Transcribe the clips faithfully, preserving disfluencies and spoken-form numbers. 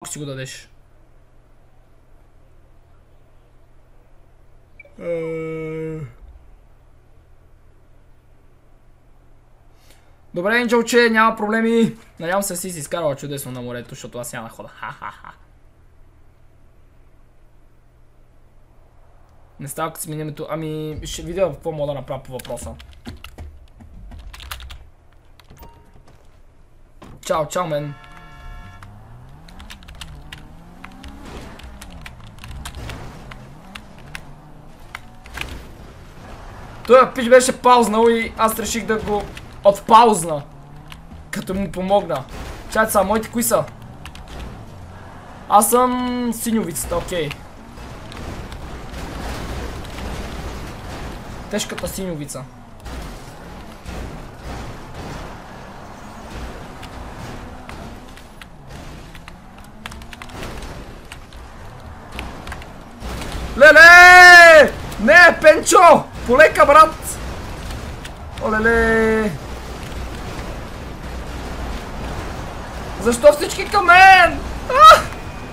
си го дадеш. Добре, Енджелче, няма проблеми. Надявам се си си изкарала чудесно на морето, защото аз няма да хода. Ха-ха-ха. Не става като сменим ето. Ами, ще видя какво мога да направя по въпроса. Чао, чао, мен. Той пич беше паузнал и аз реших да го отпаузна. Като му помогна. Чайте са, моите кои са? Аз съм синьовицата, окей. Тежката синьовица. Леле! Не, Пенчо! Полека, брат! Олеле! Защо всички към мен? А!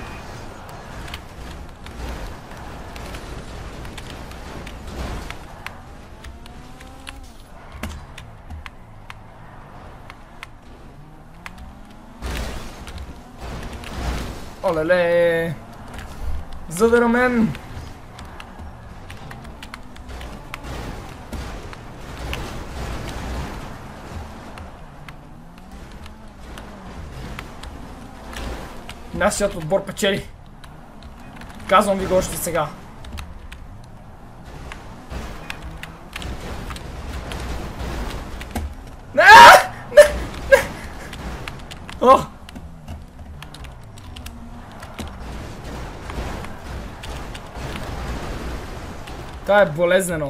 Олеле! Задъра мен! Нашият отбор печели. Казвам ви го още сега. Не! Не! Не! О! Това е болезнено.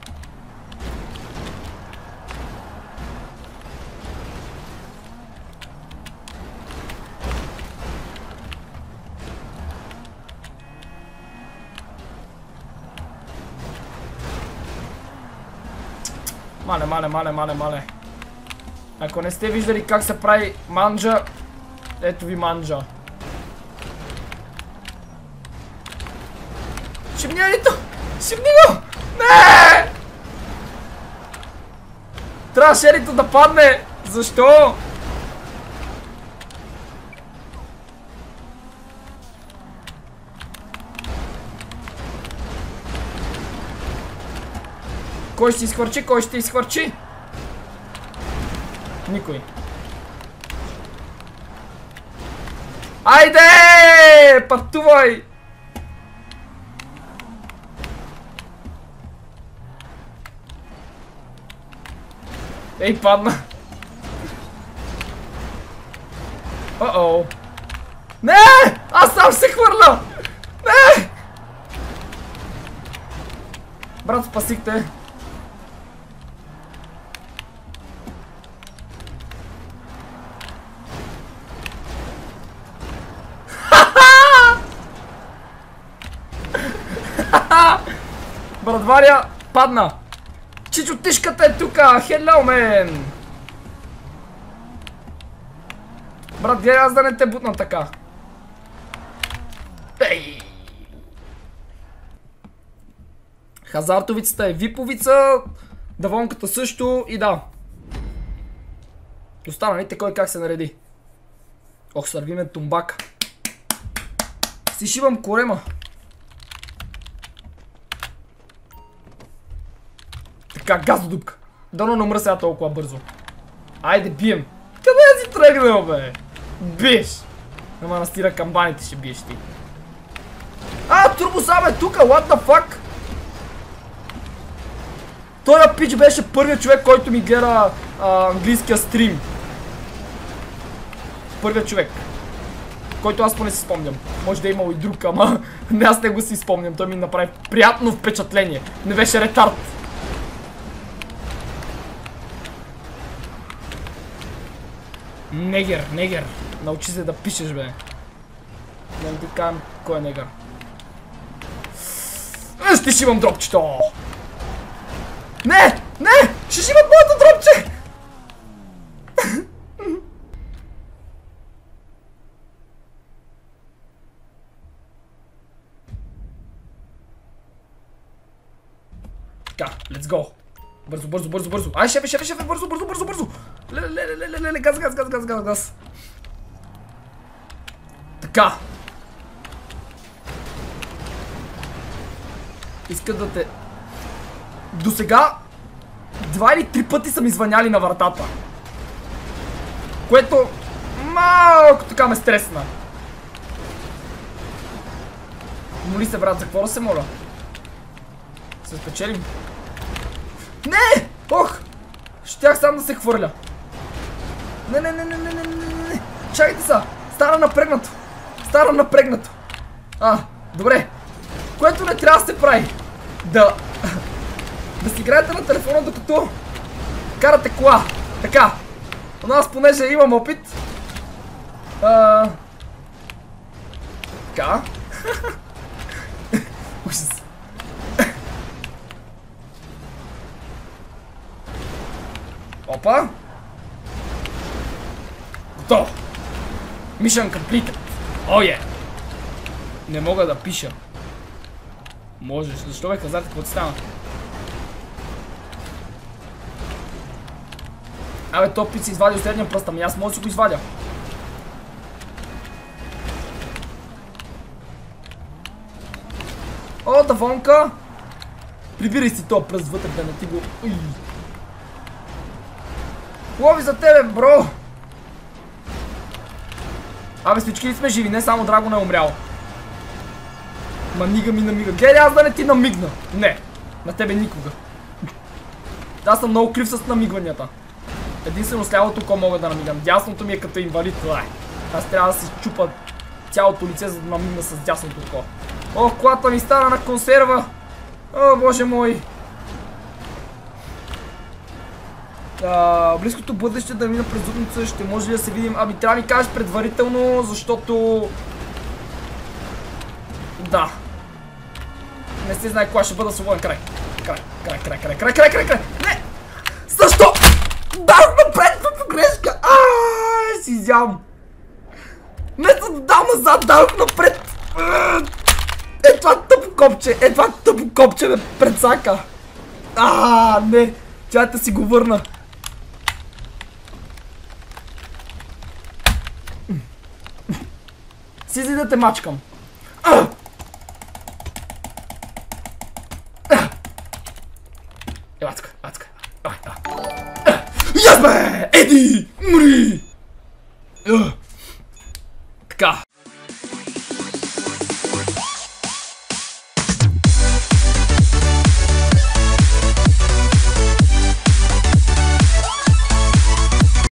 Мале, мале, мале, мале, мале. Ако не сте виждали как се прави манджа, ето ви манджа. Шибни ли то? Шибни го! Не! Трябваше Ерито да падне! Защо? Кой ще изхвърчи? Кой ще изхвърчи? Никой. Айде! Пътувай! Ей, падна! О-о! Не! Аз сам се хвърля! Не! Брат, спасихте! Брат Варя, падна! Чичо, тишката е тука! Hello, мен! Брат, гледай аз да не те бутна така. Ей! Хазартовицата е виповица, давонката също и да. Останалите кой как се нареди. Ох, сървиме тумбак. Си шивам корема. Така, газодупка. Дано не умра сега толкова бързо. Айде, бием. Къде си тръгнал, бе? Биеш. На манастира камбаните ще биеш ти. А, турбосам е тука, what the fuck? Той пич беше първият човек, който ми гледа а, английския стрим. Първият човек. Който аз поне си спомням. Може да е имал и друг, ама не, аз не го си спомням. Той ми направи приятно впечатление. Не беше ретард. Негер, негер. Научи се да пишеш, бе. Не ти кажам кой е негър. Ще си имам дропчето! Не! Не! Ще си имат моето дропче! go. Бързо, бързо, бързо, бързо. Ай, шефе, шефе, шефе, бързо, бързо, бързо, бързо. Леле, леле, леле, леле, газ, газ, газ, газ, газ, газ. Така. Искат да те... До сега два или три пъти са ми звъняли на вратата. Което малко така ме стресна. Моли се, брат, за какво да се моля? Се спечелим. Не! Ох! Щях сам да се хвърля. Не, не, не, не, не, не, не, не. Чакайте са! Стара напрегнато. Стара напрегнато. А, добре. Което не трябва да се прави. Да... Да си играете на телефона, докато карате кола. Така. У нас, понеже имам опит. А... Така. Ужас. Опа. Готово. Mission completed. О, oh, е. Yeah. Не мога да пиша. Можеш. Защо бе казате, какво ти стана? Абе, топ пит си извадил средния пръст, ами аз мога да си го извадя. О, Давонка! Прибирай си топ пръст вътре, да не ти го... Уй. Лови за тебе, бро! Абе, всички ли сме живи? Не само Драго не е умрял. Ма мига ми намига. Гледай, аз да не ти намигна. Не, на тебе никога. Аз съм много крив с намигванията. Единствено с лявото око мога да намигам. Дясното ми е като инвалид. Аз трябва да си чупа цялото лице, за да намигна с дясното око. Ох, колата ми стана на консерва. О, боже мой. А, близкото бъдеще да мина през зубница, ще може ли да се видим? Ами трябва да ми кажеш предварително, защото... Да. Не се знае кога ще бъда свободен. Край. Край, край, край, край, край, край, край, край. Не! Защо? Дах напред по погрешка! Аааа, си изям. Вместо да дам назад, дах напред. Е това тъпо копче, е това тъпо копче ме предсака. Ааа, не. Тя си го върна. Си за да те мачкам. Е, ацка, ацка. Яс бе! Еди! Мри! Така.